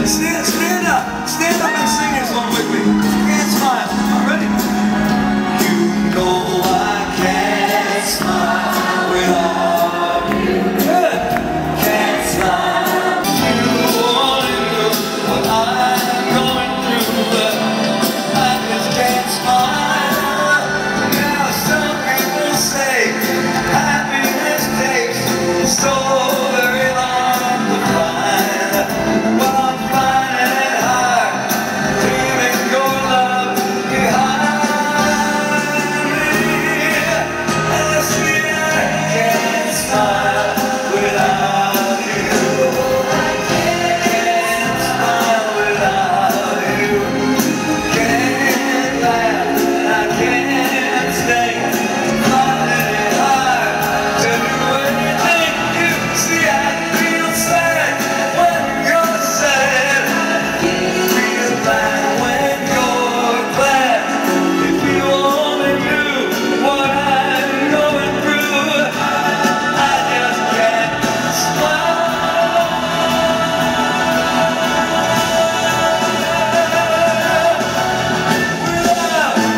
Stand up. Stand up and sing this one with me. Can't smile. All right, ready? You know I can't smile without you. Good. Can't smile. You only know what I'm going through, but I just can't smile. Now some people say happiness takes so very long to find. Well, I'm finding it hard, leaving your love behind me. And you see, I can't smile without you. I can't smile without you. Can't laugh, I can't stay. Finding it hard to do anything. You see, I feel sad when you're sad. Feel bad when you're glad. If you only knew what I'm going through, I just can't smile without you.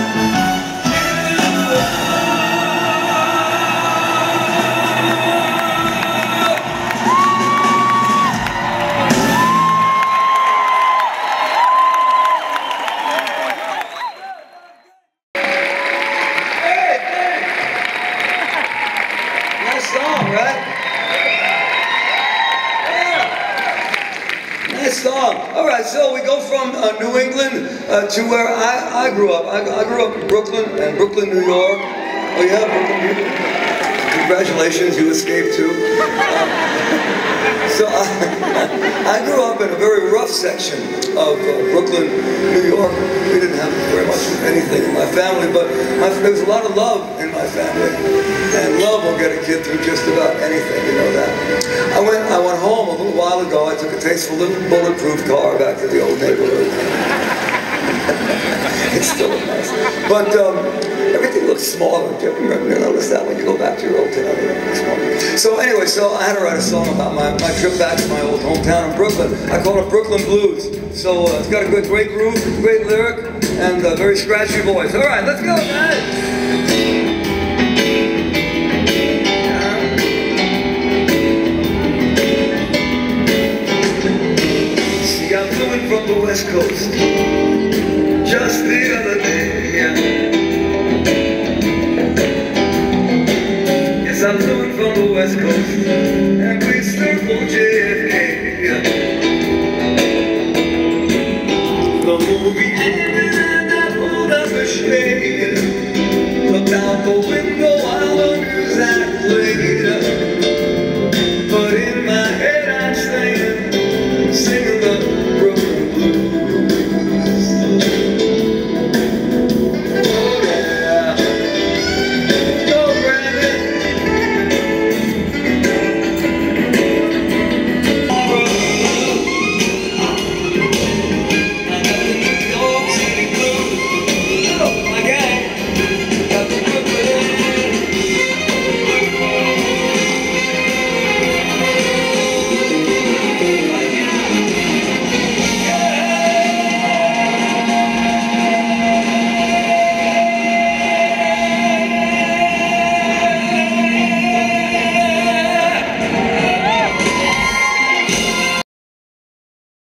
Hey, hey. Nice song, right? Yeah. Nice song. All right, so we go from New England to where I grew up. I grew up in Brooklyn, New York. Oh yeah, Brooklyn. Congratulations, you escaped too. So I grew up in a very rough section of Brooklyn, New York. We didn't have very much of anything in my family, but there was a lot of love in my family. And love will get a kid through just about anything, you know that. I went home a little while ago. I took a tasteful little bulletproof car back to the old neighborhood. It's still nice. But everything looks smaller. Do you ever notice that when you go back to your old town? So anyway, so I had to write a song about my trip back to my old hometown in Brooklyn. I call it Brooklyn Blues. So it's got a great groove, great lyric, and a very scratchy voice. All right, let's go, guys. See, I'm coming from the West Coast.